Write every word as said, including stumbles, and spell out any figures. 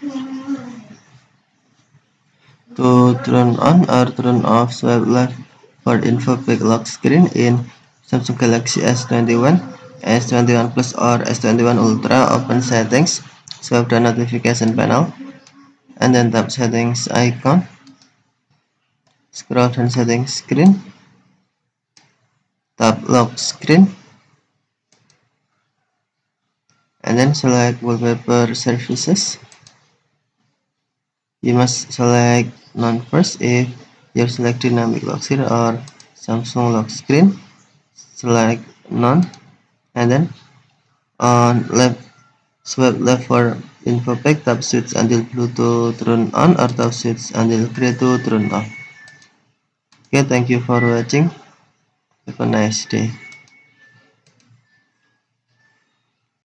To turn on or turn off swipe left for info quick lock screen in Samsung Galaxy S twenty-one, S twenty-one Plus or S twenty-one Ultra. Open settings, swipe the notification panel, and then tap settings icon. Scroll down settings screen, tap lock screen, and then select wallpaper services. You must select none first. If you select dynamic lock screen or Samsung lock screen, select none, and then on left swipe left for info pack, tap switch until blue to turn on or tap switch until gray to turn off. Okay, thank you for watching. Have a nice day.